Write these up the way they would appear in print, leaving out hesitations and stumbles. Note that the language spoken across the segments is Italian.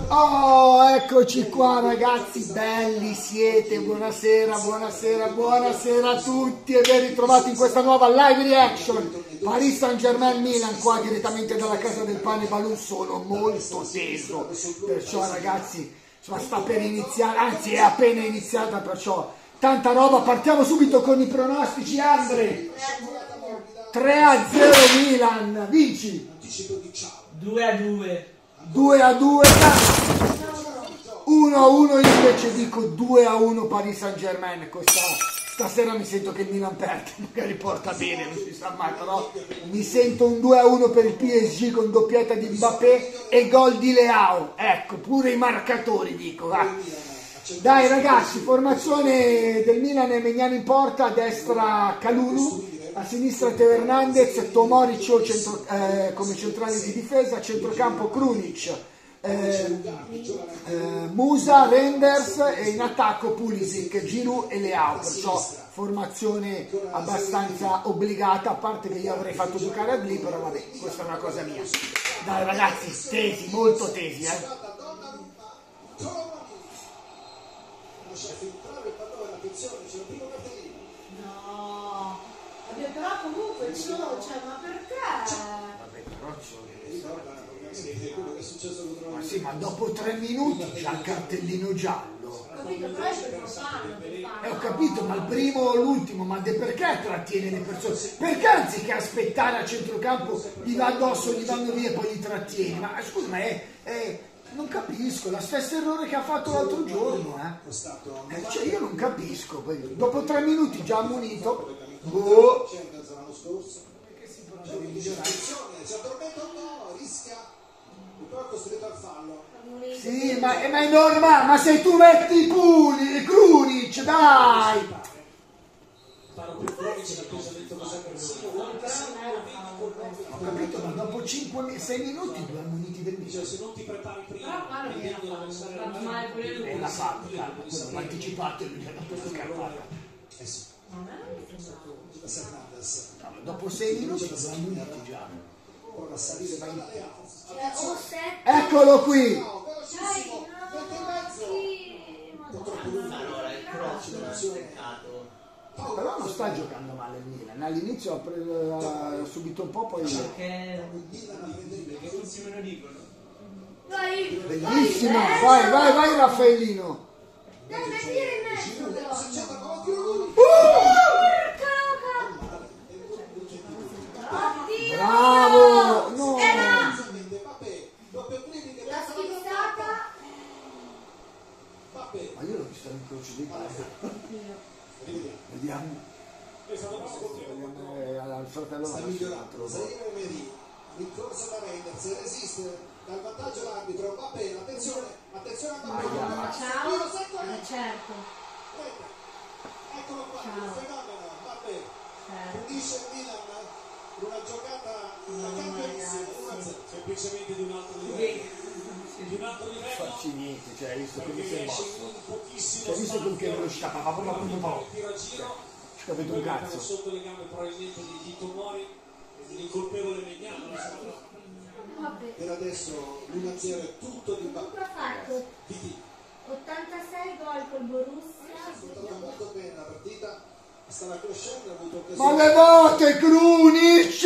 Oh, eccoci qua ragazzi, belli siete, buonasera, buonasera, buonasera a tutti e ben ritrovati in questa nuova live reaction Paris Saint-Germain Milan, qua direttamente dalla casa del pane Balloon. Sono molto teso, perciò ragazzi, insomma, sta per iniziare, anzi è appena iniziata, perciò tanta roba. Partiamo subito con i pronostici. Andre, 3-0 Milan, vinci 2-2. 2-2, 1-1, io invece dico 2-1 Paris Saint-Germain. Stasera mi sento che il Milan perde, magari porta bene, non si sa mai, però mi sento un 2-1 per il PSG con doppietta di Mbappé e gol di Leao. Ecco, pure i marcatori dico, va. Dai ragazzi, formazione del Milan: Maignan in porta, a destra Kalulu, a sinistra Teo Hernandez, Tomori come centrale di difesa, a centrocampo Krunic, Musa, Renders e in attacco Pulisic, Giroud e Leao. Perciò formazione abbastanza obbligata, a parte che io avrei fatto giocare a Bli, però vabbè, questa è una cosa mia. Dai ragazzi, tesi, molto tesi, No, vabbè, però comunque cioè, ma perché? Vabbè, però ma sì, ma dopo 3 minuti già il cartellino giallo. Capito, però è per farlo. Ho capito, ma il primo o l'ultimo, ma perché trattiene le persone? Perché anziché aspettare a centrocampo gli va addosso, gli vanno via e poi li trattieni? Ma scusa, ma non capisco, lo stesso errore che ha fatto l'altro giorno, cioè io non capisco, dopo 3 minuti già ammonito. Boh. Sì, ma è normale, ma se tu metti Krunic, dai! Ho capito, ma dopo 6 minuti 2 ammoniti del Milan. Se non ti prepari prima, L'ha fatto, l'ha anticipato e lui gli ha dato la scarpata. Dopo 6 minuti 2 ammoniti già. Eccolo qui! Allora, il cross non ha steccato. Però non sta giocando male il Milan, all'inizio ha subito un po', poi... Perché tutti me lo dicono. Bellissimo! Vai Raffaellino! Dai, mettili in mezzo però! Bravo! No! La schizzata! Ma io l'ho visto l'incrocio di casa. Vediamo. Al fratello sta migliorando. Rincorso da Renders, resiste dal vantaggio l'arbitro. Mbappé, attenzione a Mbappé. Ciao! Certo! Eccolo qua, il fenomeno Mbappé punisce il Milan con una giocata campionissima, 1-0, semplicemente di un altro livello. Facci niente, cioè hai visto che mi sei mosso. Cioè hai visto con che velocità, ci capito un cazzo. Sotto le gambe probabilmente di Tomori, l'incolpevole Maignan. Per adesso l'1-0 è tutto di Mbappé. Ha fatto 86 gol col Borussia. Ha sfruttato molto bene la partita, stava crescendo, ha avuto Ma occasione. levate Krunic!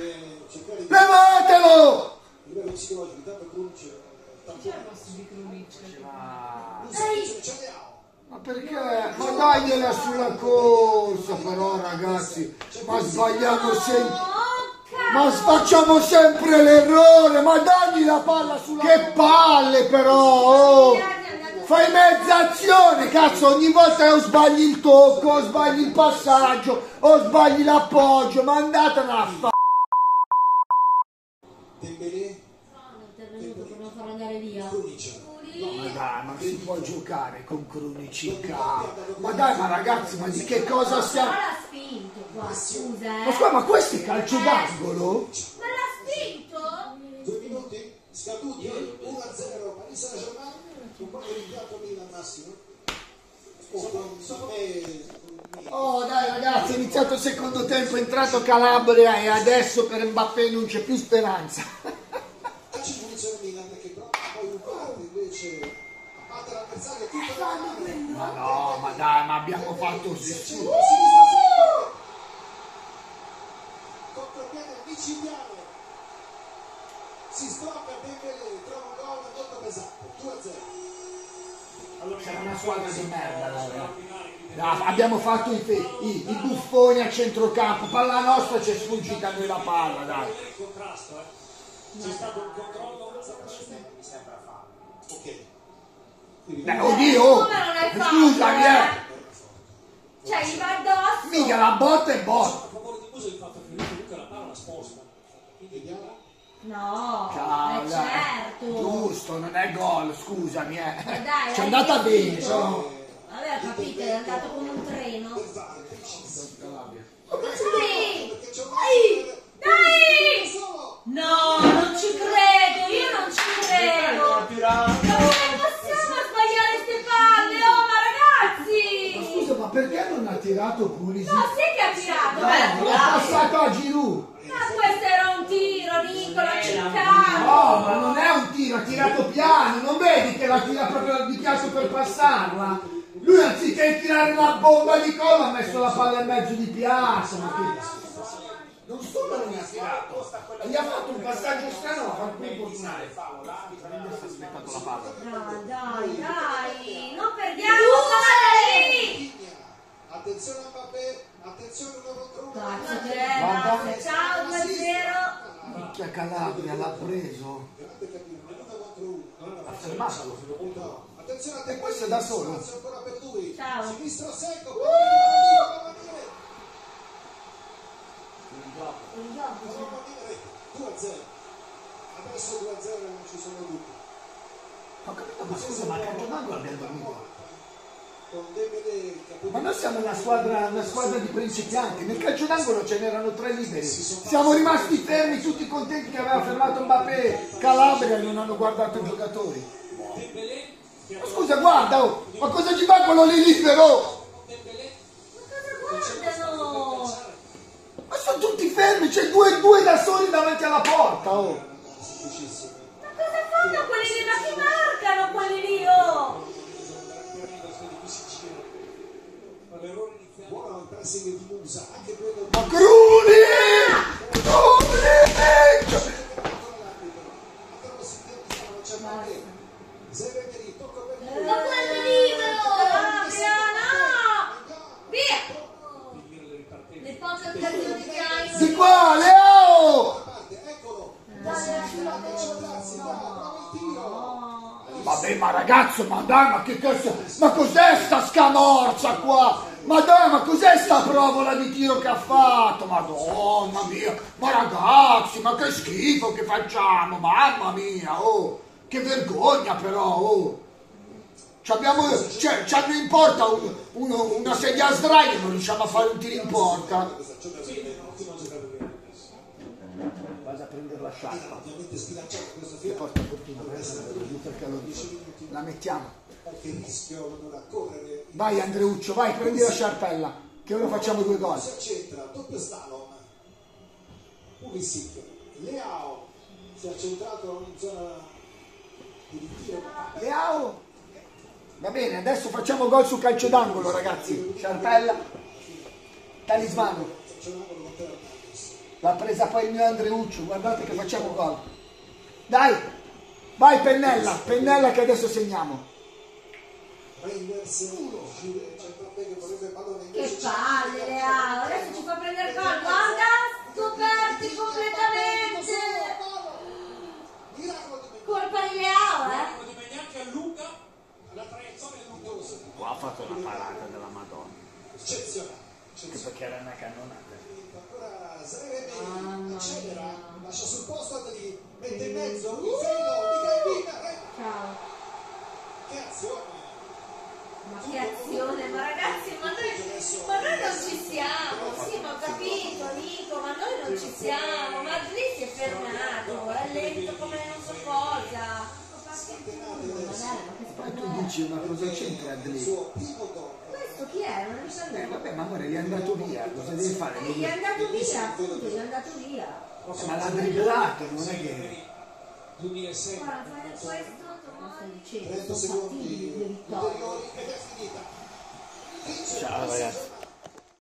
Levatelo! A livello psicologico, intanto Krunic Ma perché? Ma dagliela sulla corsa però ragazzi, ma sbagliamo sempre, ma facciamo sempre l'errore, ma dagli la palla sulla corsa. Che palle però! Oh. Fai mezza azione, cazzo, ogni volta o sbagli il tocco, o sbagli il passaggio, o sbagli l'appoggio, ma andatela a fa'. Dembélé, Per non far andare via. Ma dai, ma si può giocare con Krunic in campo? Ma dai, ma ragazzi, ma di che cosa stiamo? Ma l'ha spinto qua, scusa, Ma scusa, ma questo è calcio d'angolo? Ma l'ha spinto? 2 minuti scaduti, 1-0 Paris Saint-Germain, un po' di rimpianto Milan massimo. Oh dai ragazzi, è iniziato il secondo tempo, è entrato Calabria e adesso per Mbappé non c'è più speranza. attenzione Milan che prova poi un parte invece a battere l'avversario tutto Ma no, ma dai, ma abbiamo fatto con contropiede micidiale, si sblocca Dembélé, trova un gol molto pesante, 2-0. C'era una squadra di merda, abbiamo fatto i buffoni a centrocampo, palla nostra, c'è sfuggita a noi la palla, dai. Il contrasto, c'è stato un controllo, Mi sembra fallo. Ok. Oddio! Come non hai fatto, Scusami, Cioè, gli va addosso! Mica la botta e a botta! favore di Muso il fatto che comunque la palla la sposta. Vediamo. No, Ciao, dai. certo! Giusto, non è gol, scusami, Dai, C'è hai andata bene, capito? sono... Vabbè, ho capito, è andato come un treno. Del VAR, preciso. Dai! Perché c'è un Dai! Dai! solo. No, non ci credo, io non ci credo! Ma come possiamo sbagliare ste palle? Oh, ma ragazzi! Ma scusa, ma perché non ha tirato Pulisic? No, sì che ha tirato, No, l'ha dai! passato a Giroud! Ma questo era un tiro, Nicola, cercato! No, ma non è un tiro, ha tirato piano, non vedi che la tira proprio di piazza per passarla? Lui anziché tirare una bomba di colla ha messo la palla in mezzo di piazza, ma che... Non solo non ha tirato, gli ha fatto un passaggio strano, ma fa più fortunare. Ha aspettato la palla. Dai, non perdiamo palle! Attenzione a Mbappé, attenzione uno contro uno. Cazzo che è, basta, ciao 2-0! Minchia Calabria l'ha preso. Grande capire, uno contro uno. Ha fermato. No. Attenzione a E questo è da solo. spazio ancora per lui. Ciao. Sinistro secco, poi prova a dire. Prova a dire 2-0. Adesso 2-0 non ci sono dubbi. Ho capito, ma scusa, ma a Campionato abbiamo dormito. Con Dembélé che Ma noi siamo una squadra di principianti, nel calcio d'angolo ce n'erano 3 liberi. Siamo rimasti fermi, tutti contenti che aveva fermato Mbappé, Calabria e non hanno guardato i giocatori. Ma scusa, guarda, oh, ma cosa ci fa quello lì libero? Guardano! Ma sono tutti fermi, c'è 2-2 da soli davanti alla porta, oh. difficilissimo. Ma cosa fanno quelli lì? Ma chi marcano quelli lì, oh? L'errore iniziale. Buono il pressing di Musa, anche quello Ma Cruni! Cruni! Ma quello libero! Calabria, no! Via! Le poche occasioni che hai... Di qua, Leo! Eccolo! Dai, sulla Vabbè, ma ragazzo, ma dai, ma che cazzo, ma cos'è sta scamorza qua? Ma dai, ma cos'è sta provola di tiro che ha fatto? Madonna mia, ma ragazzi, ma che schifo che facciamo, mamma mia, oh, che vergogna però, oh. Ci hanno in porta una sedia a sdraio e non riusciamo a fare un tiro in porta. Vado a prendere la sciarpa. Ovviamente sbilanciato questo Che film. porta fortuna, perché lo dice. La mettiamo. Che rischio non a correre. Vai Andreuccio, vai, prendi la sciarpella, che ora facciamo 2 gol. Si accentra, doppio slalom. Pulisic. Leao si è accentrato in zona di ritiro. Leao. Va bene, adesso facciamo gol su calcio d'angolo, ragazzi. Sciarpella, talismano. C'è un angolo con Teo Hernandez. L'ha presa poi il mio Andreuccio, guardate che facciamo gol. Dai, vai Pennella che adesso segniamo. Reinders, Giroud, centropiede che vorrebbe il pallone Che invece. palle, Leao! Adesso ci fa prendere gol, guarda! Scoperti completamente! Miracolo di Colpa di Leao, Di Magnac allunga la traiettoria lungosa. Qua ha fatto una parata della Madonna, eccezionale. che perché era una cannonata. Ancora Zeremi accelera, lascia sul posto Adli, mette in mezzo il freno di Gambina. Ciao! Che azione! Ma che azione, ma ragazzi, ma noi non ci siamo, sì, ma ho capito, Nico, ma noi non ci siamo, ma lì si è fermato, è lento come non so cosa. Ma tu dici, ma cosa c'entra Il Adli? suo primo gol. Questo chi è? Non ricordo. Vabbè, ma amore, gli è andato via, cosa devi fare? Gli è andato via, appunto, gli è andato via. Ma l'ha dribblato, non è che... 2007. Guarda, fai questo, domani. 30 secondi ulteriori ed è finita. Ciao ragazzi.